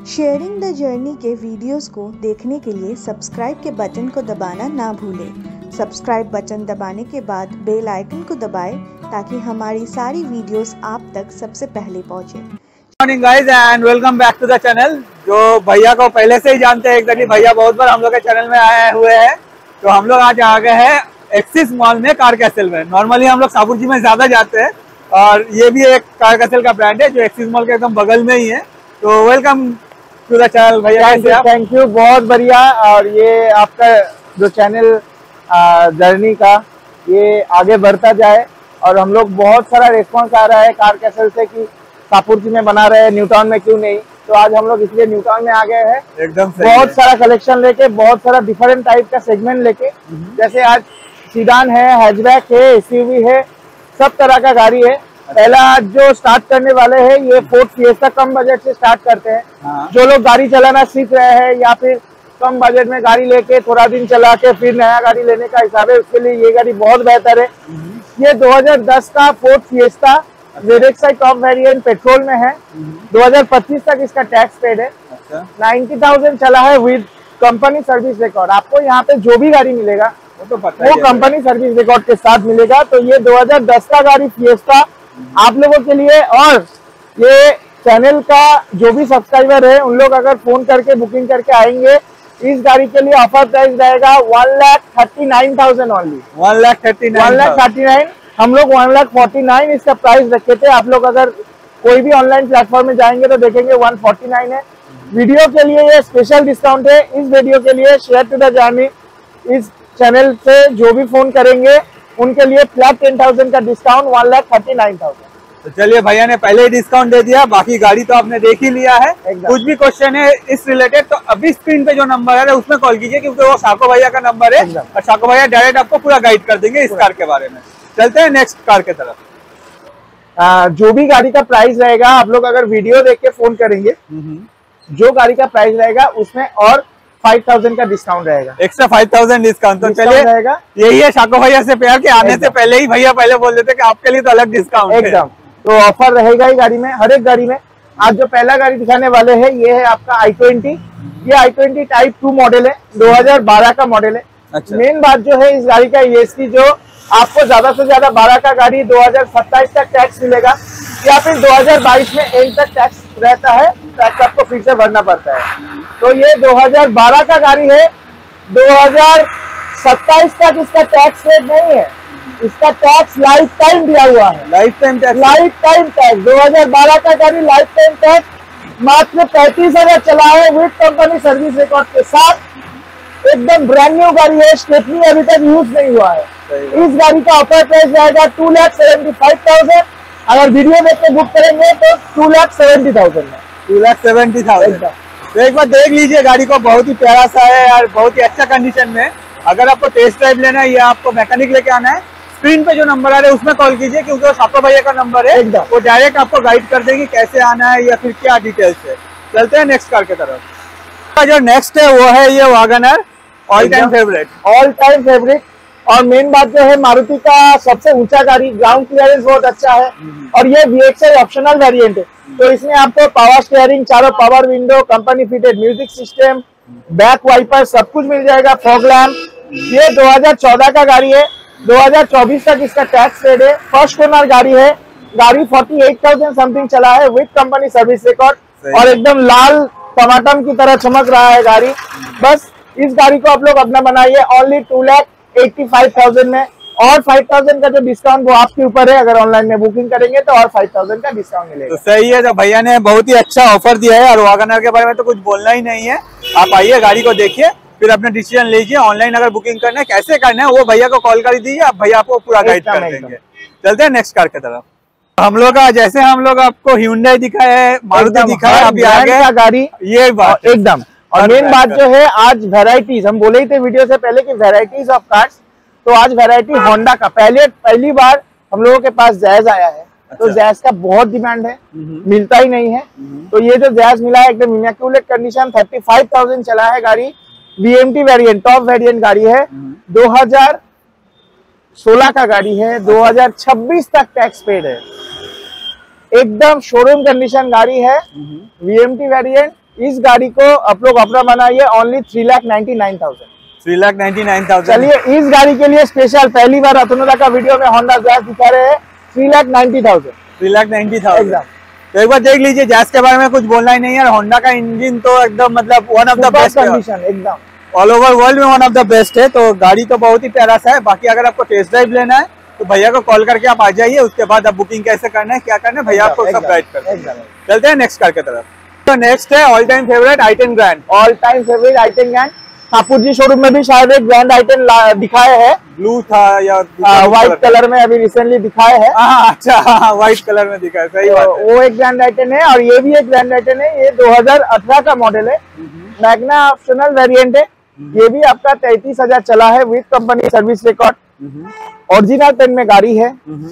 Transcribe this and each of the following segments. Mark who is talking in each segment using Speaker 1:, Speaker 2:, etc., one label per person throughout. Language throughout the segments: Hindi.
Speaker 1: शेयरिंग द जर्नी के वीडियोस को देखने के लिए सब्सक्राइब के बटन को दबाना ना भूलें। सब्सक्राइब बटन दबाने के बाद बेल आइकन को दबाएं ताकि हमारी सारी वीडियोस आप तक सबसे पहले पहुंचे।
Speaker 2: Morning guys and welcome back to the channel. जो भैया को पहले से ही जानते हैं, एग्जैक्टली भैया बहुत बार हम लोग के चैनल में आए हुए हैं। तो हम लोग आज आ गए हैं एक्सिस मॉल में, कार कैसल में। नॉर्मली हम लोग सापुर जी में ज्यादा जाते हैं और ये भी एक कार कैसल का ब्रांड है जो एक्सिस मॉल के एकदम बगल में ही है। तो वेलकम टू द चैनल भैया।
Speaker 3: थैंक यू, बहुत बढ़िया। और ये आपका जो चैनल जर्नी का ये आगे बढ़ता जाए और हम लोग बहुत सारा रिस्पॉन्स आ रहा है कार कैसल से कि सापुर जी में बना रहे हैं, न्यूटाउन में क्यों नहीं। तो आज हम लोग इसलिए न्यूटाउन में आ गए हैं,
Speaker 2: एकदम
Speaker 3: बहुत सारा कलेक्शन लेके, बहुत सारा डिफरेंट टाइप का सेगमेंट लेके। जैसे आज सीडान है, हैचबैक है, एसयूवी है, सब तरह का गाड़ी है। पहला आज जो स्टार्ट करने वाले हैं ये फोर्ड फिएस्टा, कम बजट से स्टार्ट करते हैं। जो लोग गाड़ी चलाना सीख रहे हैं या फिर कम बजट में गाड़ी लेके थोड़ा दिन चला के फिर नया गाड़ी लेने का हिसाब है, उसके लिए ये गाड़ी बहुत बेहतर है। ये 2010 का Ford Fiesta ZXi top variant petrol में है। 2025 तक इसका टैक्स पेड है। 90,000 चला है विद कंपनी सर्विस रिकॉर्ड। आपको यहाँ पे जो भी गाड़ी मिलेगा वो कंपनी सर्विस रिकॉर्ड के साथ मिलेगा। तो ये 2010 का गाड़ी फिएस्टा आप लोगों के लिए। और ये चैनल का जो भी सब्सक्राइबर है उन लोग अगर फोन करके बुकिंग करके आएंगे, इस गाड़ी के लिए ऑफर प्राइस रहेगा 1,39,000 ओनली। 1,39,000। हम लोग 1,49,000 इसका प्राइस रखे थे। आप लोग अगर कोई भी ऑनलाइन प्लेटफॉर्म में जाएंगे तो देखेंगे 149 है। वीडियो के लिए ये स्पेशल डिस्काउंट है। इस वीडियो के लिए शेयर टू द जर्नी इस चैनल से जो भी फोन करेंगे उनके लिए फ्लैट 10,000 का डिस्काउंट, 1,39,000।
Speaker 2: तो चलिए, भैया ने पहले ही डिस्काउंट दे दिया, बाकी गाड़ी तो आपने देख ही लिया है। कुछ भी क्वेश्चन है इस रिलेटेड तो अभी स्क्रीन पे जो नंबर है उसमें कॉल कीजिए, क्योंकि वो साको भैया का नंबर है और साको भैया डायरेक्ट आपको पूरा गाइड कर देंगे इस कार के बारे में। चलते हैं नेक्स्ट कार के तरफ।
Speaker 3: जो भी गाड़ी का प्राइस रहेगा, आप लोग अगर वीडियो देख के फोन करेंगे, जो गाड़ी का प्राइस रहेगा उसमें और 5,000 का डिस्काउंट रहेगा,
Speaker 2: एक्स्ट्रा 5,000 डिस्काउंट। तो चलिए,
Speaker 3: रहेगा।
Speaker 2: यही है शाको भैया से प्यार के आने से पहले ही भैया पहले बोल देते कि आपके लिए तो अलग डिस्काउंट
Speaker 3: एकदम। तो ऑफर रहेगा ही गाड़ी में, हर एक गाड़ी में। आज जो पहला गाड़ी दिखाने वाले हैं ये है आपका i20। ये i20 टाइप 2 मॉडल है, 2012 का मॉडल है। अच्छा। मेन बात जो है इस गाड़ी का ये इसकी जो आपको ज्यादा से ज्यादा 12 का गाड़ी 2027 तक टैक्स मिलेगा या फिर 2022 में एंड तक टैक्स रहता है, टैक्स आपको फिर से भरना पड़ता है। तो ये 2012 का गाड़ी है, 2027 तक इसका टैक्स रेट नहीं है। इसका टैक्स लाइफ टाइम दिया हुआ है, लाइफ टाइम टैक्स। 2012 का गाड़ी लाइफ टाइम टैक्स मात्र 35,000 चला है विद कंपनी सर्विस रिकॉर्ड के साथ। एकदम ब्रांड न्यू गाड़ी है, स्टेपनी अभी तक यूज नहीं हुआ है। इस गाड़ी का ऑफर प्राइस रहेगा 2,75,000। अगर वीडियो देख के बुक करेंगे तो 2,70,000 में।
Speaker 2: 2,70,000। तो एक बार देख लीजिए गाड़ी को, बहुत ही प्यारा सा है और बहुत ही अच्छा कंडीशन में। अगर आपको टेस्ट ड्राइव लेना है या आपको मैकेनिक लेके आना है, स्क्रीन पे जो नंबर आ रहा है उसमें कॉल कीजिए, क्योंकि वो साको भैया का नंबर है। वो डायरेक्ट आपको गाइड कर देंगे कैसे आना है या फिर क्या डिटेल्स है। चलते हैं नेक्स्ट कार की तरफ। जो नेक्स्ट है वो है ये वैगनर, ऑल टाइम फेवरेट। और मेन बात जो है, मारुति का सबसे ऊंचा गाड़ी, ग्राउंड क्लियरेंस बहुत अच्छा है और ये VXi ऑप्शनल वेरिएंट है। तो इसमें आपको पावर स्टीयरिंग, चारों power window, company fitted music system, back wiper सब कुछ मिल जाएगा, फॉग लैम्प। ये 2014 का गाड़ी है, 2024 तक इसका टैक्स पेड है। फर्स्ट ओनर गाड़ी है। गाड़ी 48,000 समथिंग चला है विद कंपनी सर्विस रिकॉर्ड और एकदम लाल टमाटम की तरह चमक रहा है गाड़ी। बस इस गाड़ी को आप लोग अपना बनाइए ओनली 2,85,000 में। और 5,000 का जो डिस्काउंट वो आपके ऊपर है, अगर ऑनलाइन में बुकिंग करेंगे तो और 5,000 का डिस्काउंट मिलेगा। तो सही है, तो भैया ने बहुत ही अच्छा ऑफर दिया है और वैगनर के बारे में तो कुछ बोलना ही नहीं है। आप आइए, गाड़ी को देखिए, फिर अपना डिसीजन लीजिए। ऑनलाइन अगर बुकिंग करना है, कैसे करना है, वो भैया को कॉल कर दीजिए, आप भैया आपको पूरा गाइड कर देंगे। चलते हैं नेक्स्ट कार की तरफ। हम लोग का जैसे हम लोग आपको Hyundai दिखा है, मारुति दिखा है, अभी आगे
Speaker 3: गाड़ी ये बात एकदम। और मेन बात जो है, आज वेराइटीज हम बोले ही थे वीडियो से पहले कि वेराइटीज ऑफ कार्स। तो आज वैरायटी होंडा का पहली बार हम लोगों के पास जैज आया है। तो जैज का बहुत डिमांड है, मिलता ही नहीं है। तो ये जो जैज मिला है एकदम इमैक्युलेट कंडीशन, 35,000 चला है गाड़ी। VMT वेरिएंट, टॉप वेरिएंट गाड़ी है। 2016 का गाड़ी है, 2026 तक टैक्स पेड है। एकदम शोरूम कंडीशन गाड़ी है, VMT वेरिएंट। इस गाड़ी को आप लोग अपना बनाइए ओनली 3,99,000।
Speaker 2: 3,99,000।
Speaker 3: चलिए इस गाड़ी के लिए स्पेशल पहली बार अतनु का वीडियो में होंडा जैज दिखा रहे हैं 3,90,000।
Speaker 2: 3,90,000
Speaker 3: एकदम।
Speaker 2: तो एक बार देख लीजिए, जैज के बारे में कुछ बोलना ही नहीं है। होंडा का इंजन तो एकदम मतलब one of the best
Speaker 3: condition, एकदम
Speaker 2: ऑल ओवर वर्ल्ड में वन ऑफ द बेस्ट है। तो गाड़ी तो बहुत ही प्यारा सा है। बाकी अगर आपको टेस्ट ड्राइव लेना है तो भैया को कॉल करके आप आ जाइए। उसके बाद आप बुकिंग कैसे करना है, क्या करना है, भैया आपको सब गाइड कर देंगे। चलते हैं नेक्स्ट कार की तरफ। तो नेक्स्ट है all time favourite i10 grand.
Speaker 3: All time favourite i10 grand. Thakur ji showroom में भी शायद एक ग्रैंड i10 दिखाए है,
Speaker 2: ब्लू था या
Speaker 3: व्हाइट कलर में अभी रिसेंटली दिखाए है।
Speaker 2: अच्छा, व्हाइट कलर में दिखा है, सही बात है।
Speaker 3: वो एक ग्रैंड i10 है और ये भी एक ग्रैंड i10 है। ये 2018 का मॉडल है, मैग्ना ऑप्शनल वेरिएंट है। ये भी आपका 33,000 चला है with company service record. Original paint में गाड़ी है।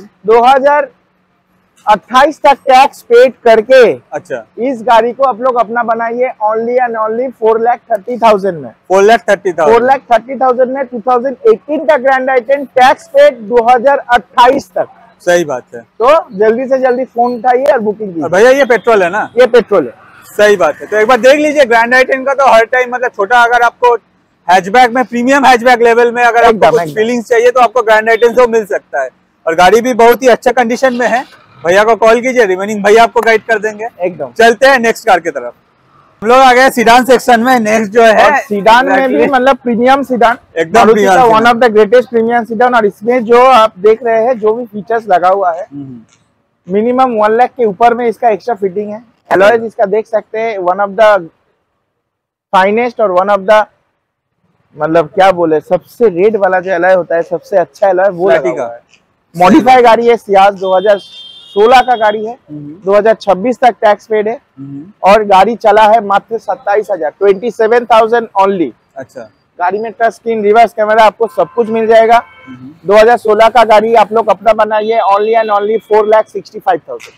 Speaker 3: 2028 तक टैक्स पेड करके
Speaker 2: अच्छा
Speaker 3: इस गाड़ी को आप लोग अपना बनाइए ओनली एंड ओनली 4,30,000 में।
Speaker 2: 4,30,000
Speaker 3: में 2018 का ग्रैंड i10 टैक्स पेड 2028 तक।
Speaker 2: सही बात है।
Speaker 3: तो जल्दी से जल्दी फोन उठाइए और बुकिंग कीजिए।
Speaker 2: भैया ये पेट्रोल है ना?
Speaker 3: ये पेट्रोल है।
Speaker 2: सही बात है। तो एक बार देख लीजिए ग्रैंड i10 का तो हर टाइम मतलब छोटा, अगर आपको हैचबैक में प्रीमियम हैचबैक लेवल में अगर आपको फीलिंग्स चाहिए तो आपको ग्रैंड i10 से मिल सकता है। और गाड़ी भी बहुत ही अच्छा कंडीशन में है। भैया को कॉल कीजिए, रिमेनिंग भैया आपको गाइड कर देंगे।
Speaker 3: एकदम।
Speaker 2: चलते हैं नेक्स्ट कार की तरफ। हम लोग आ गए सीडान सेक्शन में। नेक्स्ट जो है
Speaker 3: सीडान में भी मतलब प्रीमियम सीडान,
Speaker 2: एकदम
Speaker 3: one of the greatest premium sedan. और इसमें जो आप देख रहे हैं जो भी फीचर्स लगा हुआ है मिनिमम 1 लाख के ऊपर में इसका एक्स्ट्रा फिटिंग है। अलॉयज इसका देख सकते हैं, वन ऑफ द फाइनेस्ट और वन ऑफ द मतलब क्या बोले सबसे रेड वाला जो अलॉय होता है, सबसे अच्छा अलॉय वो लगा हुआ है। मॉडिफाई गाड़ी है, सियाज 2016 का गाड़ी है। 2026 तक टैक्स पेड है और गाड़ी चला है मात्र 27,000, 27,000 ओनली।
Speaker 2: अच्छा,
Speaker 3: गाड़ी में टच स्क्रीन, रिवर्स कैमरा, आपको सब कुछ मिल जाएगा। 2016 का गाड़ी आप लोग अपना बनाइए ओनली एंड ओनली 4,65,000।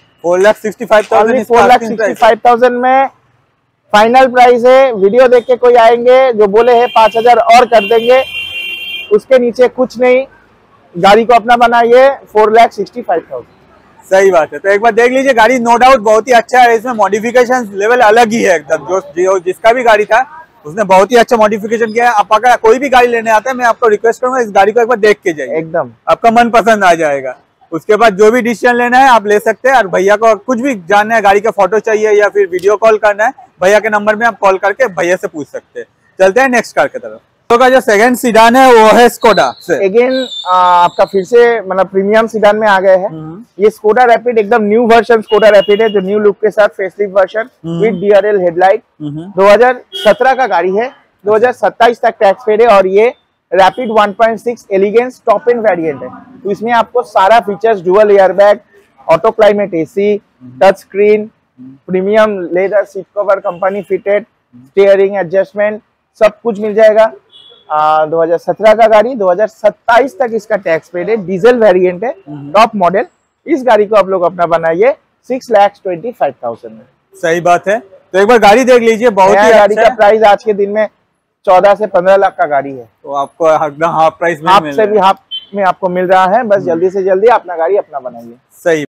Speaker 2: 4,65,000
Speaker 3: में फाइनल प्राइस है। वीडियो देख के कोई आएंगे जो बोले है 5,000 और कर देंगे, उसके नीचे कुछ नहीं। गाड़ी को अपना बनाइए 4,65,000।
Speaker 2: सही बात है। तो एक बार देख लीजिए, गाड़ी नो डाउट बहुत ही अच्छा है। इसमें मॉडिफिकेशन लेवल अलग ही है एकदम। जो जिसका भी गाड़ी था उसने बहुत ही अच्छा मॉडिफिकेशन किया है। आप अगर कोई भी गाड़ी लेने आता है, मैं आपको रिक्वेस्ट करूंगा इस गाड़ी को एक बार देख के जाइए, एकदम आपका मन पसंद आ जाएगा। उसके बाद जो भी डिसीजन लेना है आप ले सकते हैं। और भैया को कुछ भी जानना है, गाड़ी का फोटो चाहिए या फिर वीडियो कॉल करना है, भैया के नंबर में आप कॉल करके भैया से पूछ सकते हैं। चलते हैं नेक्स्ट कार की तरफ। तो का जो सेकंड सीडान है वो है स्कोडा से।
Speaker 3: अगेन आपका फिर से मतलब प्रीमियम सीडान में आ गए हैं। ये स्कोडा रैपिड एकदम न्यू वर्जन स्कोडा रैपिड है, जो न्यू लुक के साथ facelift version with DRL headlight. 2017 का गाड़ी है, 2027 तक टैक्स पेड है। और ये Rapid 1.6 elegance top end variant है। तो इसमें आपको सारा features, dual airbag, auto climate AC, touch screen, premium leather seat cover company fitted, steering adjustment, सब कुछ मिल जाएगा। 2017 का गाड़ी, 2027 तक इसका टैक्स पेड है, डीजल वेरिएंट है, टॉप मॉडल। इस गाड़ी को आप लोग अपना बनाइए 6,25,000 में।
Speaker 2: सही बात है। तो एक बार गाड़ी देख लीजिए, बहुत ही
Speaker 3: गाड़ी का प्राइस आज के दिन में 14 से 15 लाख का गाड़ी है।
Speaker 2: तो आपको एकदम हाफ प्राइस में
Speaker 3: हाफ से भी हाफ में आपको मिल रहा है। बस जल्दी से जल्दी अपना गाड़ी अपना बनाइए।
Speaker 2: सही।